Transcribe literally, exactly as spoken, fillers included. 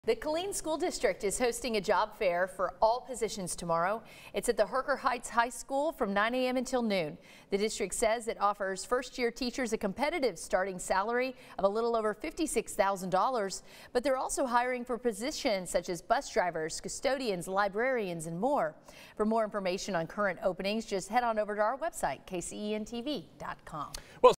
The Killeen School District is hosting a job fair for all positions tomorrow. It's at the Herker Heights High School from nine A M until noon. The district says it offers first-year teachers a competitive starting salary of a little over fifty-six thousand dollars, but they're also hiring for positions such as bus drivers, custodians, librarians, and more. For more information on current openings, just head on over to our website, K C E N T V dot com. Well,